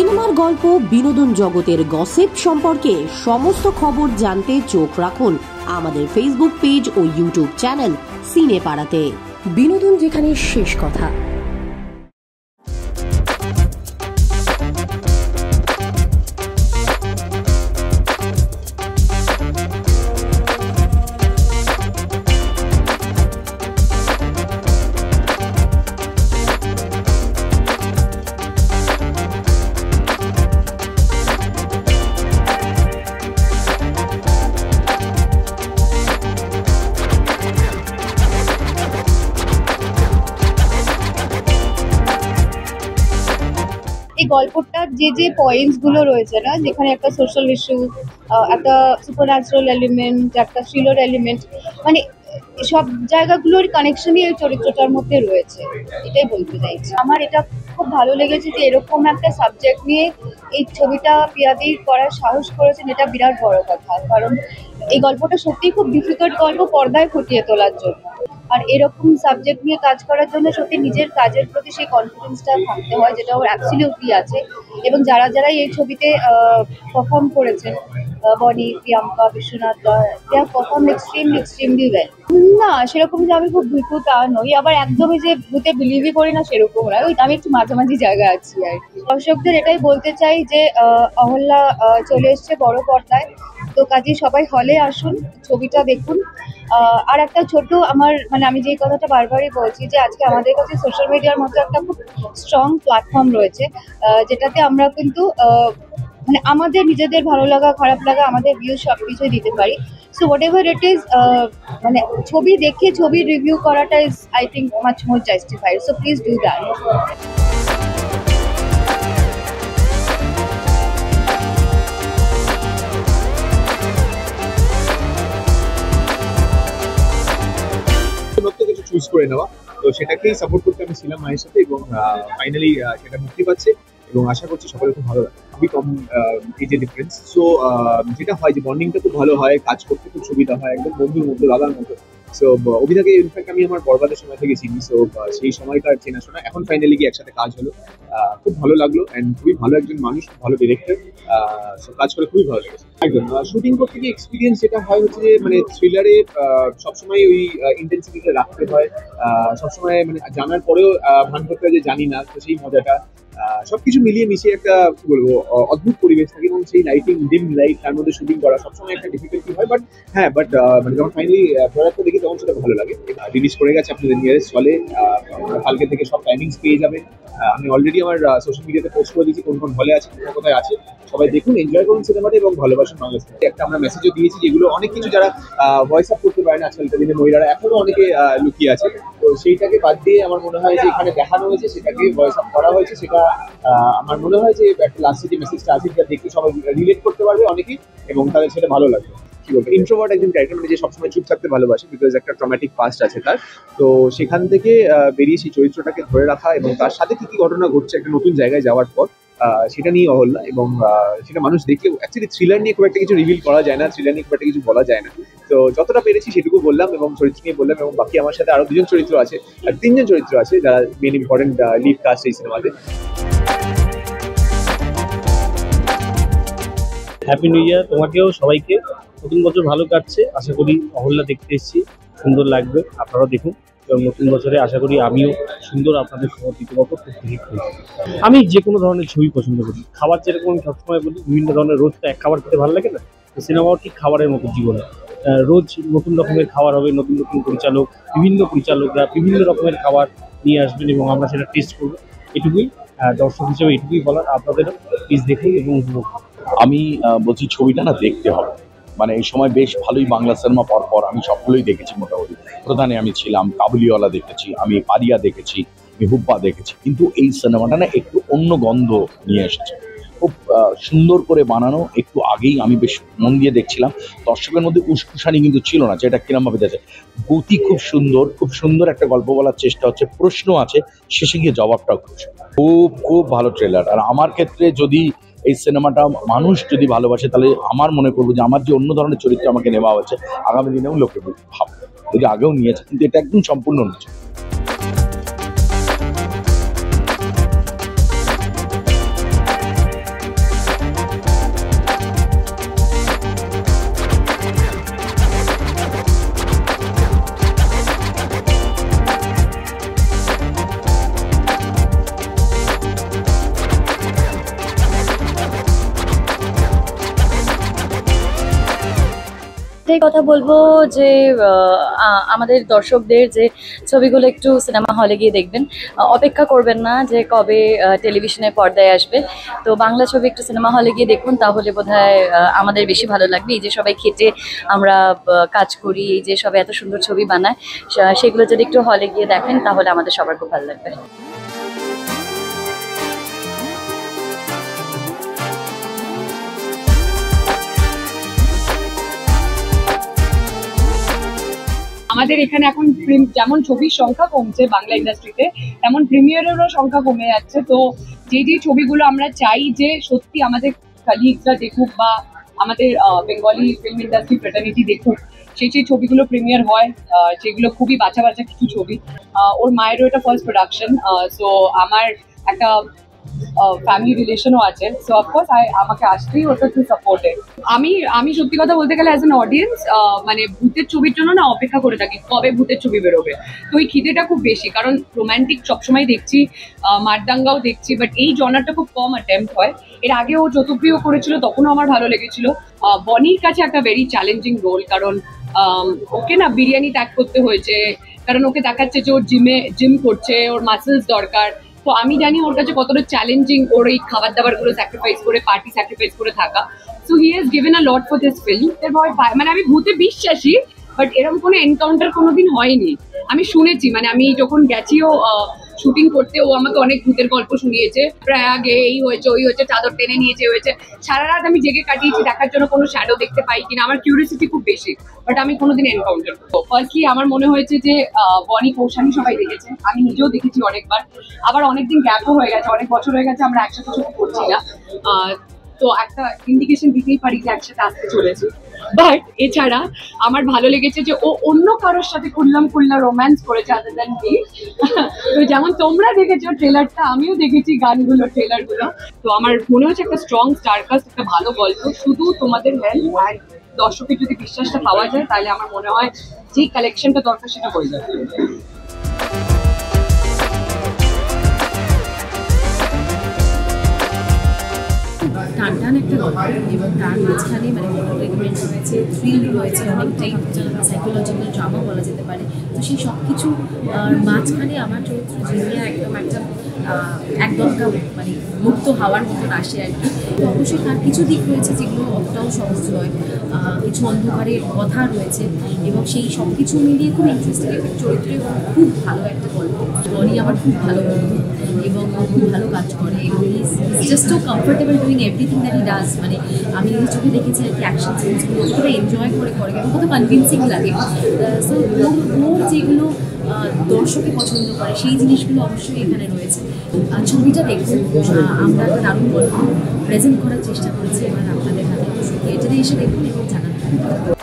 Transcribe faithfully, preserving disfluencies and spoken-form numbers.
সিনেমার গল্প, বিনোদন জগতের গসিপ সম্পর্কে সমস্ত খবর জানতে চোখ রাখুন আমাদের ফেসবুক পেজ ও ইউটিউব চ্যানেল সিনে পাড়াতে। বিনোদন যেখানে শেষ কথা। এই গল্পটার যে যে পয়েন্টস গুলো রয়েছে না, যেখানে একটা সোশ্যাল ইস্যু, একটা সুপারন্যাচুরাল এলিমেন্ট, একটা থ্রিলার এলিমেন্ট, মানে সব জায়গাগুলোর কানেকশনই এই চরিত্রটার মধ্যে রয়েছে, এটাই বলতে চাইছি। আমার এটা খুব ভালো লেগেছে যে এরকম একটা সাবজেক্ট নিয়ে এই ছবিটা পিয়াদি করার সাহস করেছেন, এটা বিরাট বড় কথা। কারণ এই গল্পটা সত্যিই খুব ডিফিকাল্ট গল্প পর্দায় ফুটিয়ে তোলার জন্য, আর এরকম সাবজেক্ট নিয়ে কাজ করার জন্য সত্যি নিজের কাজের প্রতি সেই কনফিডেন্সটা থাকতে হয়, যেটা ওর অ্যাবসলিউটলি আছে। এবং যারা যারা এই ছবিতে পারফর্ম করেছেন, Bonny, Priyanka, Biswanath, they have perform extremely extremely well. না সেরকম যে আমি খুব ভীতু তা নই, আবার একদমই যে ভূতে বিলিভই করি না সেরকম নয়, ওই আমি একটু মাঝামাঝি জায়গায় আছি আর কি। দর্শকদের এটাই বলতে চাই যে অহল্যা চলে এসছে বড় পর্দায়, তো কাজে সবাই হলে আসুন, ছবিটা দেখুন। আর একটা ছোট আমার মানে আমি যে কথাটা বারবারই বলছি যে আজকে আমাদের কাছে সোশ্যাল মিডিয়ার মতো একটা খুব স্ট্রং প্ল্যাটফর্ম রয়েছে, যেটাতে আমরা কিন্তু মানে আমাদের নিজেদের ভালো লাগা, খারাপ লাগা, আমাদের ভিউ সব কিছুই দিতে পারি। So whatever it is, মানে ছবি দেখে ছবি রিভিউ করাটা is I think much more justified. So please do that. কিছু চুজ করে নেওয়া, তো সেটাকেই সাপোর্ট করতে আমি ছিলাম মায়ের সাথে, এবং ফাইনালি সেটা মুক্তি পাচ্ছে এবং আশা করছি সকলে খুব ভালো লাগে। খুবই কম এজে ডিফারেন্স, সো যেটা হয় যে বন্ডিংটা খুব ভালো হয়, কাজ করতে খুব সুবিধা হয়, একদম বন্ধুর মতো, দাদার মতো। সো অভিধাকে ইনফ্যাক্ট আমি আমার বরবাদের সময় থেকে চিনি, সো সেই সময়কার চেনাশোনা, এখন ফাইনালি গিয়ে একসাথে কাজ হলো, খুব ভালো লাগলো। অ্যান্ড খুবই ভালো একজন মানুষ, খুব ভালো ডিরেক্টর, সো কাজ করে খুবই ভালো লেগেছে। একদম শুটিং করতে গিয়ে এক্সপিরিয়েন্স যেটা হয় হচ্ছে যে মানে থ্রিলারে সবসময় ওই ইন্টেন্সিটিটা রাখতে হয়, সবসময় মানে জানার পরেও ভান করতে হয় যে জানি না, তো সেই মজাটা সবকিছু মিলিয়ে মিশিয়ে একটা কি বলবো অদ্ভুত পরিবেশ থাকে, এবং সেই লাইটিং, ডিম লাইট, তার মধ্যে শুটিং করা সবসময় একটা ডিফিকাল্টি হয়। বাট হ্যাঁ, বাট মানে যখন ফাইনালি প্রোডাক্টটা দেখি তখন সেটা ভালো লাগে। রিলিজ করে গেছে আপনাদের নিয়ারেস্ট হলে, কালকে থেকে সব টাইমিংস পেয়ে যাবেন। আমি অলরেডি আমার সোশ্যাল মিডিয়াতে পোস্ট করে দিয়েছি কোন কোন হলে আছে, কোথায় কোথায় আছে। সবাই দেখুন, এনজয় করুন সিনেমাটা এবং ভালোবাসুন বাংলাদেশে। একটা আমরা মেসেজও দিয়েছি, যেগুলো অনেক কিছু যারা ভয়েস আপ করতে পারে না আজকালকার দিনে মহিলারা এখনো অনেকে লুকিয়ে আছে, তো সেইটাকে বাদ দিয়ে আমার মনে হয় যে এখানে দেখানো হয়েছে, সেটাকে ভয়েস আপ করা হয়েছে, সেটা আমার মনে হয় যে একটা লাস্টে যে মেসেজটা আছে সেটা দেখে সবাই রিলেট করতে পারবে অনেকেই, এবং তাদের সেটা ভালো লাগবে। কি বলবো, ইন্ট্রোভার্ট একজন ক্যারেক্টার, মানে যে সবসময় চুপ থাকতে ভালোবাসে, বিকজ একটা ট্রমাটিক পাস্ট আছে তার। তো সেখান থেকে বেরিয়ে সেই চরিত্রটাকে ধরে রাখা এবং তার সাথে কি কি ঘটনা ঘটছে একটা নতুন জায়গায় যাওয়ার পর, সেটা নিয়ে অহল্যা। এবং সেটা মানুষ দেখলে অ্যাকচুয়ালি থ্রিলার নিয়ে খুব একটা কিছু রিভিল করা যায় না, থ্রিলার নিয়ে খুব একটা কিছু বলা যায় না, তো যতটা পেরেছি সেটুকু বললাম এবং চরিত্র নিয়ে বললাম। এবং বাকি আমার সাথে আরো দুজন চরিত্র আছে, আর তিনজন চরিত্র আছে যারা মেন ইম্পর্টেন্ট লিড কাস্ট এই সিনেমাতে। হ্যাপি নিউ ইয়ার তোমাকেও, সবাইকে। নতুন বছর ভালো কাটছে, আশা করি অহল্যা দেখতে এসেছি, সুন্দর লাগবে, আপনারাও দেখুন। এবং নতুন বছরে আশা করি আমিও সুন্দর আপনাদের খবর দিতে পারবো, খুব খুশি করি। আমি যে কোনো ধরনের ছবি পছন্দ করি, খাবার যেরকম আমি সবসময় বলি, বিভিন্ন ধরনের রোজ তো এক খাবার খেতে ভালো লাগে না, তো সিনেমাও ঠিক খাবারের মতো জীবনে। রোজ নতুন রকমের খাবার হবে, নতুন নতুন পরিচালক, বিভিন্ন পরিচালকরা বিভিন্ন রকমের খাবার নিয়ে আসবেন এবং আমরা সেটা টেস্ট করবো। এটুকুই দর্শক হিসেবে এটুকুই বলার, আপনাদেরও প্লিজ দেখুন এবং উপভোগ। আমি বলছি ছবিটা না দেখতে হবে, মানে এই সময় বেশ ভালোই বাংলা সিনেমা পর পর আমি সবগুলোই দেখেছি মোটামুটি। প্রধানে আমি ছিলাম, কাবুলিওয়ালা দেখেছি, আমি পারিয়া দেখেছি, আমি হুব্বা দেখেছি, কিন্তু এই সিনেমাটা না একটু অন্য গন্ধ নিয়ে এসেছে, খুব সুন্দর করে বানানো। একটু আগেই আমি বেশ মন দিয়ে দেখছিলাম, দর্শকের মধ্যে উস্কুসানি কিন্তু ছিল না, যেটা কিরমভাবে দেখে। গতি খুব সুন্দর, খুব সুন্দর একটা গল্প বলার চেষ্টা হচ্ছে, প্রশ্ন আছে, শেষে গিয়ে জবাবটাও খুব খুব খুব ভালো ট্রেলার। আর আমার ক্ষেত্রে যদি এই সিনেমাটা মানুষ যদি ভালোবাসে, তাহলে আমার মনে করবো যে আমার যে অন্য ধরনের চরিত্র আমাকে নেওয়া হচ্ছে, আগামী দিনেও লোকে ভাববে, যদি আগেও নিয়েছে, কিন্তু এটা একদম সম্পূর্ণ নিয়েছে। কথা বলবো যে আমাদের দর্শকদের যে ছবিগুলো একটু সিনেমা হলে গিয়ে দেখবেন, অপেক্ষা করবেন না যে কবে টেলিভিশনে পর্দায় আসবে। তো বাংলা ছবি একটু সিনেমা হলে গিয়ে দেখুন, তাহলে বোধহয় আমাদের বেশি ভালো লাগবে। এই যে সবাই খেটে আমরা কাজ করি, এই যে সবাই এত সুন্দর ছবি বানায়, সেগুলো যদি একটু হলে গিয়ে দেখেন তাহলে আমাদের সবার খুব ভালো লাগবে। আমাদের এখানে এখন যেমন ছবির সংখ্যা কমছে বাংলা ইন্ডাস্ট্রিতে, তেমন প্রিমিয়ারেরও সংখ্যা কমে যাচ্ছে। তো যে যে ছবিগুলো আমরা চাই যে সত্যি আমাদের কালিগসরা দেখুক বা আমাদের বেঙ্গলি ফিল্ম ইন্ডাস্ট্রি ফ্রেটার্নিটি দেখুক, সেই সেই ছবিগুলো প্রিমিয়ার হয়, যেগুলো খুবই বাছা বাছা কিছু ছবি। ওর মায়েরও এটা ফার্স্ট প্রোডাকশন, সো আমার একটা ফ্যামিলি রিলেশনও আছে, সো অফকোর্স আমাকে আসতেই ওটা টু সাপোর্টেড। আমি আমি সত্যি কথা বলতে গেলে অ্যাজ অ্যান অডিয়েন্স মানে ভূতের ছবির জন্য না অপেক্ষা করে থাকি কবে ভূতের ছবি বেরোবে। তো ওই খিদেটা খুব বেশি, কারণ রোম্যান্টিক সবসময় দেখছি, মারদাঙ্গাও দেখছি, বাট এই জনারটা খুব কম অ্যাটেম্প্ট হয়। এর আগে ও যতপ্রিয় করেছিল তখনও আমার ভালো লেগেছিল। বনির কাছে একটা ভেরি চ্যালেঞ্জিং রোল, কারণ ওকে না বিরিয়ানি ত্যাগ করতে হয়েছে, কারণ ওকে দেখাচ্ছে যে ওর জিমে জিম করছে, ওর মাসেলস দরকার। তো আমি জানি ওর কাছে কতটা চ্যালেঞ্জিং ওর এই খাবার দাবার গুলো স্যাক্রিফাইস করে, পার্টি স্যাক্রিফাইস করে থাকা। So he has given a lot for this film. মানে আমি ভূতে বিশ্বাসী, বাট এরকম কোনো এনকাউন্টার কোনোদিন হয়নি। আমি শুনেছি, মানে আমি যখন গেছিও শুটিং করতে, ও আমাকে অনেক ভূতের গল্প শুনিয়েছে, প্রয়াগে এই হয়েছে ওই হয়েছে, চাদর টেনে নিয়েছে হয়েছে। সারা রাত আমি জেগে কাটিয়েছি দেখার জন্য কোনো শ্যাডো দেখতে পাই কিনা। আমার কিউরিয়াসিটি খুব বেশি, বাট আমি কোনোদিন এনকাউন্টার করবো। ফার্স্টলি আমার মনে হয়েছে যে বনি কৌশানি সবাই দেখেছে, আমি নিজেও দেখেছি অনেকবার, আবার অনেকদিন গ্যাপও হয়ে গেছে, অনেক বছর হয়ে গেছে আমরা একসাথে ছবি করছি না। তো একটা ইন্ডিকেশন দিতেই পারি যে একসাথে আসতে চলেছে। বাট এছাড়া আমার ভালো লেগেছে যে ও অন্য কারোর সাথে খুললাম খুললাম রোম্যান্স করেছে আদার দ্যান মি। তো যেমন তোমরা দেখেছো ট্রেলারটা, আমিও দেখেছি গানগুলো, ট্রেলারগুলো। তো আমার মনে হচ্ছে একটা স্ট্রং স্টারকাস্ট, একটা ভালো গল্প। শুধু তোমাদের হেল্প আর দর্শকের যদি বিশ্বাসটা পাওয়া যায়, তাহলে আমার মনে হয় যে কালেকশনটা দরকার সেটা হয়ে যাবে। টান টান একটা গল্প, এবং তার মাঝখানে মানে এন্টারটেইনমেন্ট রয়েছে, থ্রিল রয়েছে, অনেকটাই সাইকোলজিক্যাল ড্রামা বলা যেতে পারে। তো সেই সব কিছু মাঝখানে আমার চরিত্র জিনিয়া একদম একটা একদমটা মানে মুক্ত হওয়ার মতন আসে আর কি। তো অবশ্যই তার কিছু দিক রয়েছে যেগুলো অতটাও সহজ নয়, কিছু অন্ধকারের কথা রয়েছে, এবং সেই সব কিছু মিলিয়ে খুব ইন্টারেস্টিং একটা চরিত্র এবং খুব ভালো একটা গল্প। বনি আমার খুব ভালো বন্ধু এবং খুব ভালো কাজ করে, এবং is just so comfortable doing everything that he does. মানে আমি এই চোখে দেখেছি আর কি অ্যাকশন সিনসগুলো কতটা এনজয় করে করে এবং কত কনভিন্সিং লাগে। সো ওর ওর যেগুলো দর্শকে পছন্দ করে সেই জিনিসগুলো অবশ্যই এখানে রয়েছে। ছবিটা দেখুন, আমরা একটা দারুণ গল্প প্রেজেন্ট করার চেষ্টা করেছি এবার আপনাদের হাতে। থিয়েটারে এসে দেখুন এবং জানান।